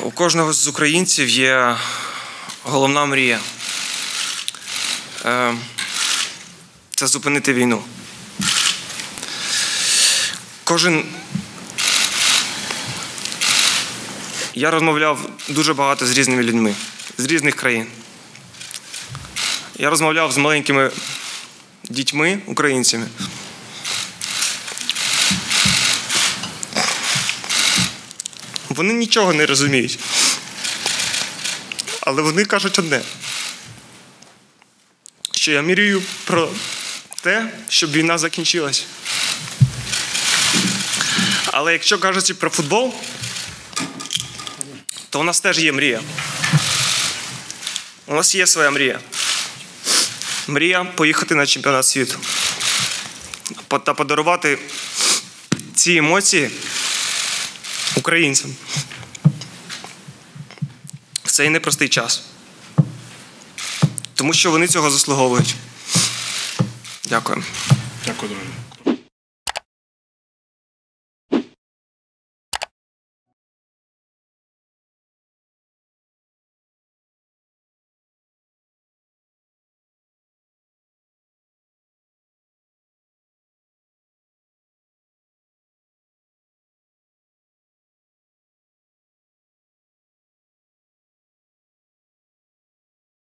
У кожного з українців є головна мрія. Це зупинити війну. Я розмовляв дуже багато з різними людьми, з різних країн. Я розмовляв з маленькими дітьми, українцями. Вони нічого не розуміють. Але вони кажуть одне. Що я мрію про те, щоб війна закінчилась. Але якщо кажучи про футбол, то у нас теж є мрія. У нас є своя мрія. Мрія поїхати на чемпіонат світу. Та подарувати ці емоції українцям. В цей непростий час. Тому що вони цього заслуговують. Дякую. Дякую, друже.